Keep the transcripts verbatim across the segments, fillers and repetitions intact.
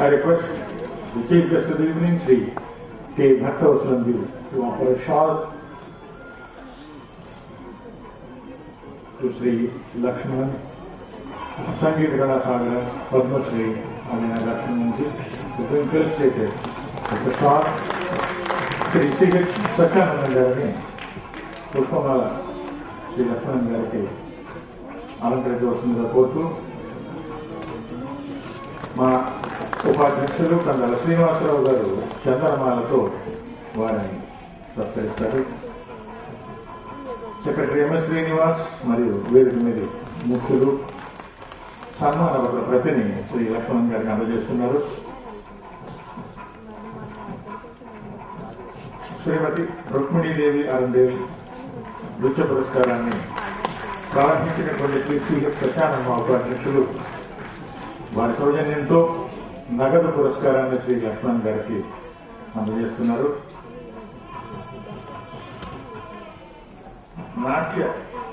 I request the Chief Guest of the evening, Sri K. Bhaktavasalanji, to offer a short to Sri Lakshman, Sangeet Kalasagar, Padma Shri, Amina Lakshmanji, the Twinkle stated that the short Sri Sigit Satyanandan Garani, Pushpamala, Sri Lakshman Garaki, అలంకరించవలసిందిగా కోరుతూ మా ఉపాధ్యక్షులు కందాల శ్రీనివాసరావు గారు చందనమాలతో వారిని సత్కరిస్తారు. Secretary MS Srinivas మరియు వేదిక మీద ముఖ్యులు సన్మాన పత్ర ప్రతిని శ్రీ లక్ష్మణ్ గారికి అందజేస్తున్నారు. శ్రీమతి రుక్మిణీదేవి అరుణ్దేవి నృత్య పురస్కారాన్ని ప్రారంభించినటువంటి శ్రీ సిహెచ్ సత్యానంద ఉపాధ్యక్షులు వారి సౌజన్యంతో నగదు పురస్కారాన్ని శ్రీ లక్ష్మణ్ గారికి అందజేస్తున్నారు. నాట్య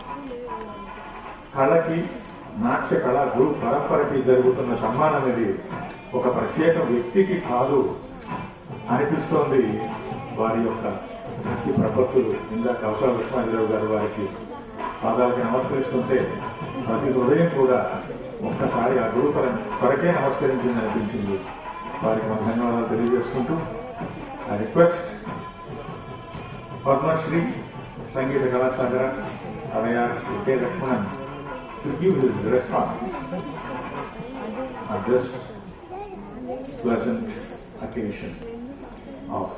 కళకి నాట్య కళా గురు పరంపరకి జరుగుతున్న సన్మానం అనేది ఒక ప్రత్యేక వ్యక్తికి కాదు అనిపిస్తోంది. వారి యొక్క భక్తి ప్రపత్తులు ఇందాక అవసర లక్ష్మణరావు గారు వారికి పాదాలకి నమస్కరిస్తుంటే ప్రతి హృదయం కూడా ఒక్కసారి ఆ గురు పరం కొరకే నమస్కరించింది అనిపించింది. వారికి మన ధన్యవాదాలు తెలియజేసుకుంటూ I request Padmashri Sangeetha Kalasagara Adyar Shri K Lakshmanan to give his response at this pleasant occasion of